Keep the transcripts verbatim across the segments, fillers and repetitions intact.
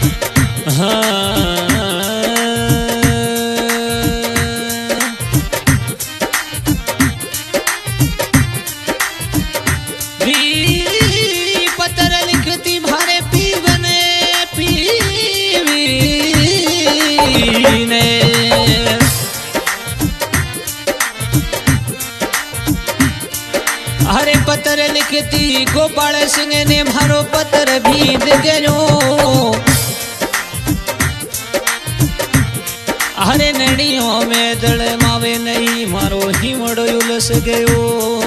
पत्र लिखती भारे पीवने पीवी ने हरे पत्र लिखती गोपाल सिंह ने मारो पत्र भी गयो हरे नड़ियों में दल मावे नहीं मारो हिमड़ो उलस गयो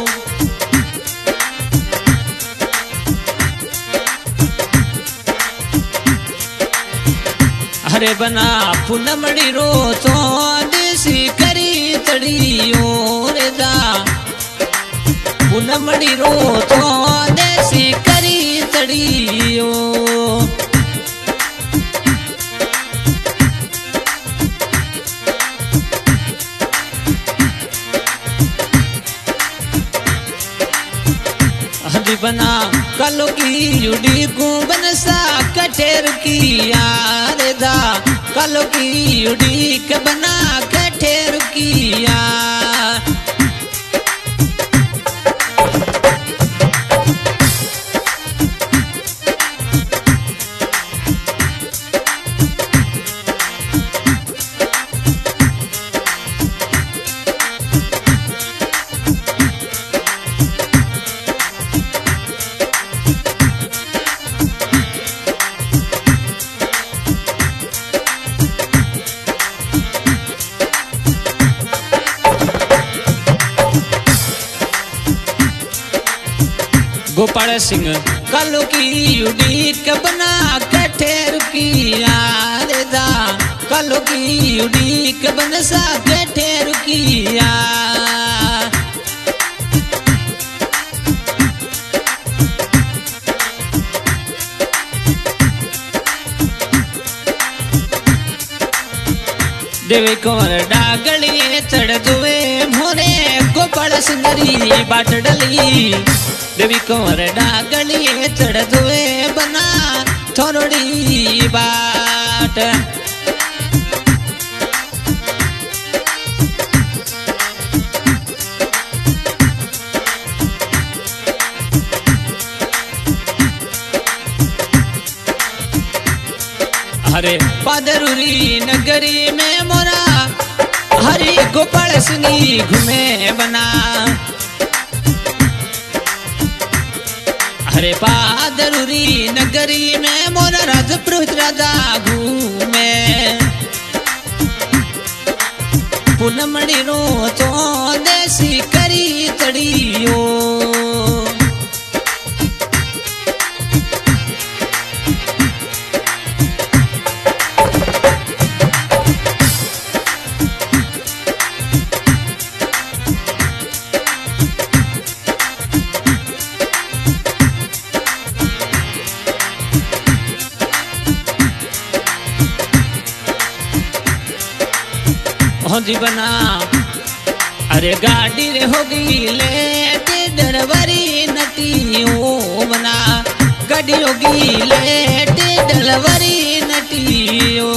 हरे बना पूनमड़ी रो तो देसी करी तड़ियो रे दा पूनमड़ी रो तो देसी करी तड़ियो हदी बना कलो की युडी को बनसा कठेर की यार दा कलो की युडी के बना कठेर की यार गोपाल सिंह कलो की युडी के बना कठेर की यार दा कलो की युडी के बनसा कठेर की यार देवे कोर डागली चढ़ दुए मोरे गोपाल सिंगरी बाट डली देवी कोर डागली चढ़ दुए बना थोड़ी बाट हरे पादरुरी नगरी में मोरा हरि गोपाल सिंगी घूमे बना हरे पादरुरी नगरी में मोरा राजपुर राजा घूमे पूनमड़ी रो तो देसी करी तड़ियो जी बना अरे गाड़ी रे होगी लेट डलवरी नटियो बना गाड़ी होगी लेट डलवरी नटियो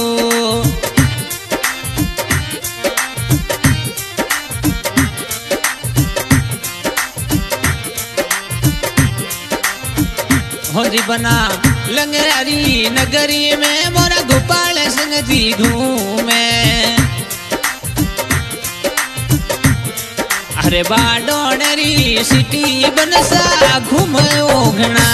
हो जी बना लंगरारी नगरी में मोरा गोपाल सिंह जी घूमे अरे बाडोनरी सिटी बनसा घूमो घना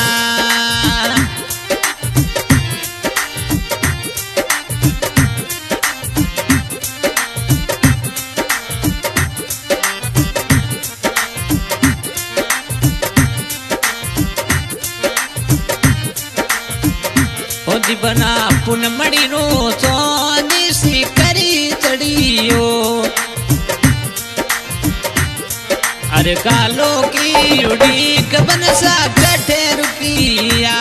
बना पूनमड़ी रो तो देसी करी तड़ियो अरे कालो की उड़ी बनसा कठे रुकिया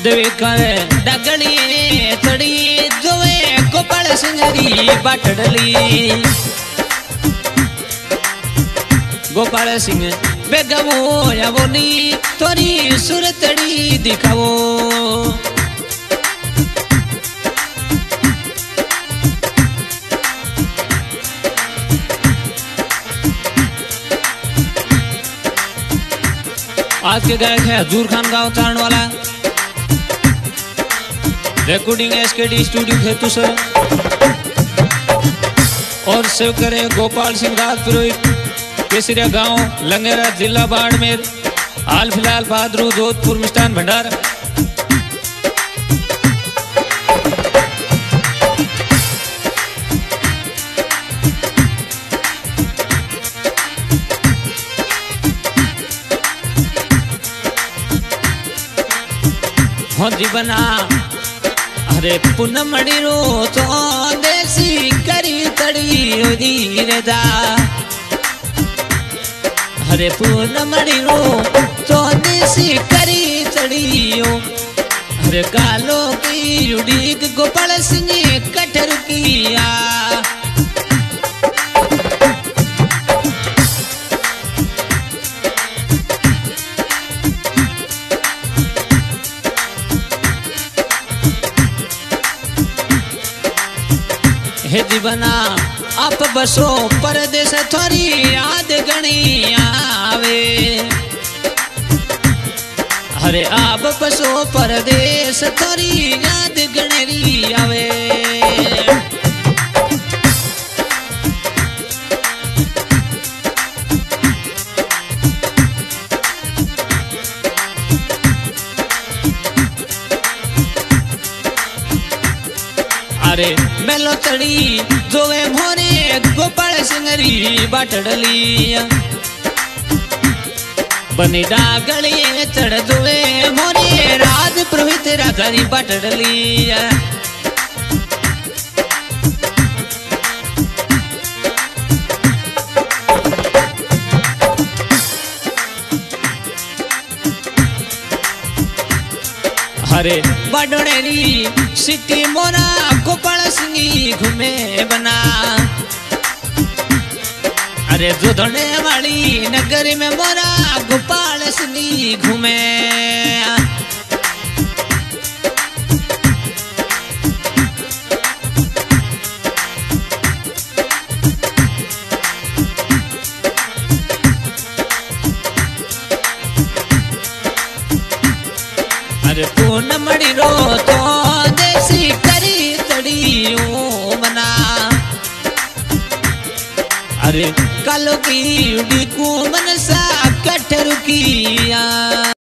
देवी करे डगड़िए तड़ी जोवे गोपाल सिंगरी बाटडली गोपाल सिंह बेगवो या बोनी तोरी सुरतड़ी दिखावो आज के गायक है हजूर खान का उच्चारण वाला रिकॉर्डिंग एसकेडी स्टूडियो खेतु से और सेव करे गोपाल सिंह राज पुरोहित केसरिया गांव लंगेरा जिला बाड़मेर हाल फिलहाल भाद्रू जोधपुर मिष्ठान भंडार। हो जीवना अरे पुनमड़ी रो तो देसी करी तड़ी रे दा अरे पूनमड़ी रो तो देसी करी तड़ियो अरे कालो की रुड़ी गोपाल सिंह कठर किया हे जीवना आप बसो परदेश थोड़ी याद गणी आवे अरे आप बसो परदेश थोड़ी याद गणरी आवे अरे मेलो तड़ी जोवे मोरे गोपाल सिंगरी बाटडली बनी डागली चढ़ जोवे मोरे राज पुरोहित राजारी बाटडली अरे बाडोनेरी सिटी मोरा गोपाल सिंह घूमे बना अरे जोधने वाली नगर में मोरा गोपाल सिंह घूमे अरे पूनमड़ी रो तो देसी करी तड़ियों बना अरे कालो की उड़ी को मनसा कठर किया।